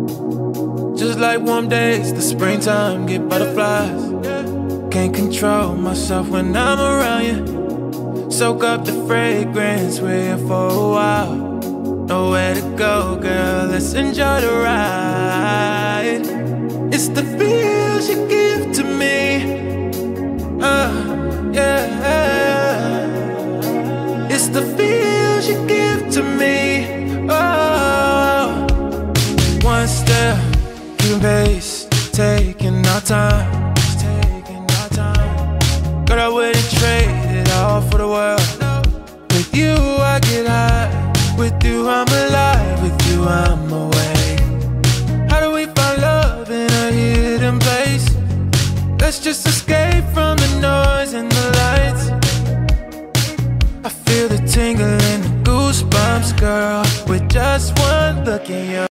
Just like warm days, the springtime get butterflies. Can't control myself when I'm around you. Soak up the fragrance, we're here for a while. Nowhere to go, girl, let's enjoy the ride. It's the feels you give to me, yeah. It's the feels you give to me, oh. One step, keeping pace, taking our time. Girl, I wouldn't trade it all for the world. With you I get high, with you I'm alive, with you I'm away. How do we find love in a hidden place? Let's just escape from the noise and the lights. I feel the tingle and the goosebumps, girl, with just one look in your